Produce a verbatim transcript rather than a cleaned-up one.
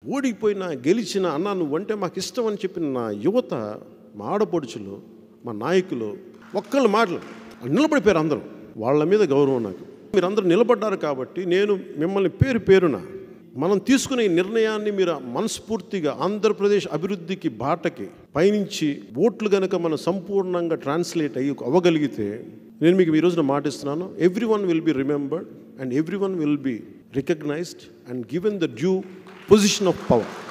ఓడిపోయినా గెలిచిన అన్న నువ్వంటే మాకు ఇష్టం అని చెప్పిన నా యువత, మా ఆడపడుచులు, మా నాయకులు ఒక్కళ్ళు మాటలు నిలబడిపోయారు. అందరూ వాళ్ళ మీద గౌరవం నాకు. మీరందరూ నిలబడ్డారు కాబట్టి నేను మిమ్మల్ని పేరు పేరున మనం తీసుకునే ఈ నిర్ణయాన్ని మీరు మనస్ఫూర్తిగా ఆంధ్రప్రదేశ్ అభివృద్ధికి బాటకి పయనించి ఓట్లు కనుక మనం సంపూర్ణంగా ట్రాన్స్లేట్ అయ్యి అవ్వగలిగితే నేను మీకు ఈ రోజున మాటిస్తున్నాను, every one will be remembered and every one will be recognised and given the due position of power.